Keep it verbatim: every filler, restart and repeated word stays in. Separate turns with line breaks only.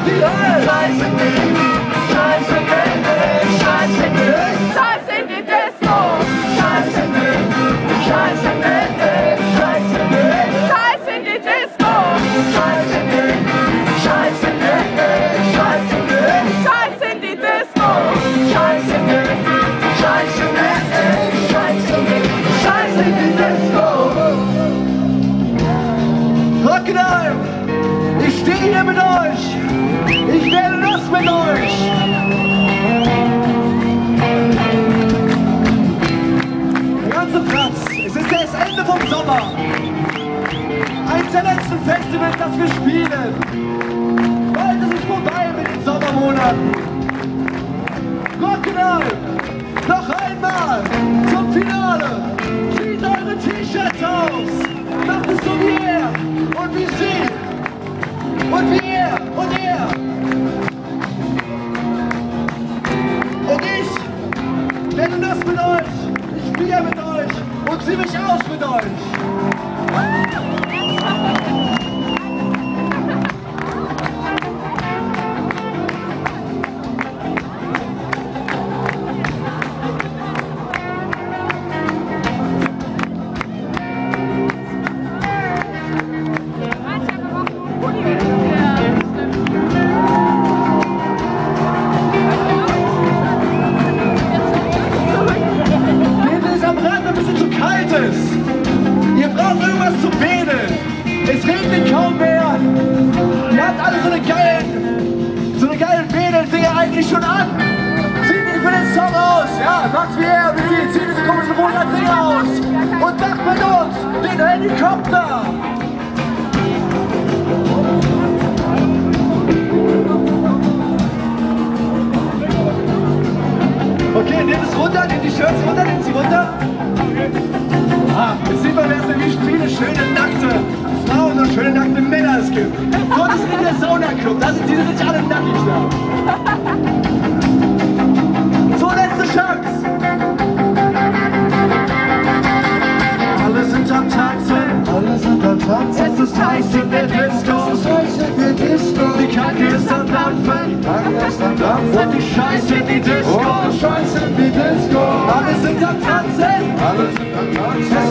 die Hölle!
Scheißindiedisko, Scheißindiedisko, Scheißindiedisko, Scheißindiedisko, Scheißindiedisko, Scheißindiedisko, Scheißindiedisko, Scheißindiedisko.
Hockenheim, ich stehe hier mit euch. Ich werde das mit euch. Der ganze Platz, es ist das Ende vom Sommer. Eins der letzten Festivals, das wir spielen. Bald ist es vorbei mit den Sommermonaten. Hockenheim, noch einmal zum Finale. Zieht eure T-Shirts aus. Macht es so wie er und wie sie. Und wie er und er. Und ich werde das mit euch. Ich spiele mit euch und zieh mich aus mit euch. Ihr braucht irgendwas zum Wedeln. Es regnet kaum mehr. Ihr habt alle so eine geilen, so eine geilen Wedeldinger eigentlich schon an. Zieht nicht für den Song aus, ja, macht wie er, wie sie, zieht diese komischen rosa Dinger aus und macht mit uns den Helikopter. Okay, nehmt es runter, nehmt die Shirts runter, nehmt sie runter. Ah, jetzt sieht man erst, wie viele schöne nackte Frauen und schöne nackte Männer es gibt. Dort ist in der Sauna-Club, da sind, die sind nicht alle nackig da. So, letzte Chance. Alle sind am Tanzen, alle sind am Tanzen. Es ist heiß in der Disco, es ist heiß in der Disco. Die Kacke ist am Dampfen, die Kacke ist am Dampfen. Und die Scheiße in die Disco, oh, die Scheiße in die Disco. Alle sind am Tanzen, alle sind am Tanzen.